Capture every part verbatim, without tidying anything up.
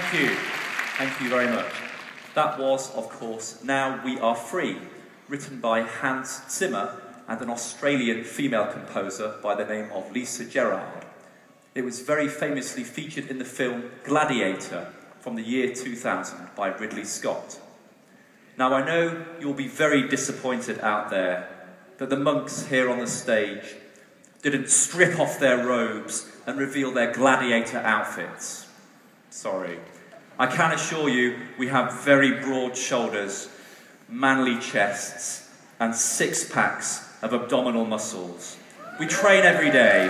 Thank you. Thank you very much. That was, of course, Now We Are Free, written by Hans Zimmer and an Australian female composer by the name of Lisa Gerrard. It was very famously featured in the film Gladiator from the year two thousand by Ridley Scott. Now, I know you'll be very disappointed out there that the monks here on the stage didn't strip off their robes and reveal their gladiator outfits. Sorry. I can assure you we have very broad shoulders, manly chests, and six packs of abdominal muscles. We train every day.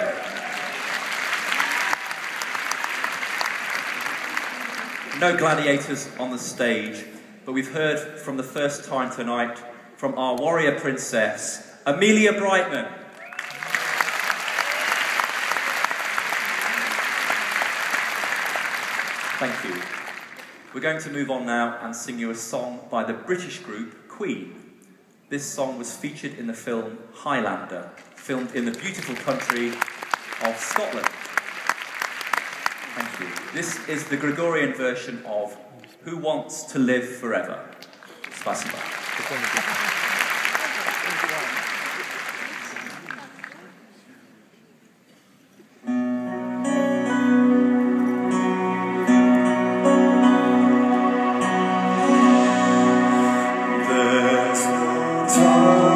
No gladiators on the stage, but we've heard from the first time tonight from our warrior princess, Amelia Brightman. Thank you. We're going to move on now and sing you a song by the British group Queen. This song was featured in the film Highlander, filmed in the beautiful country of Scotland. Thank you. This is the Gregorian version of Who Wants to Live Forever? Spasiba.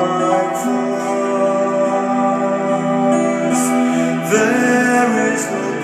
There is no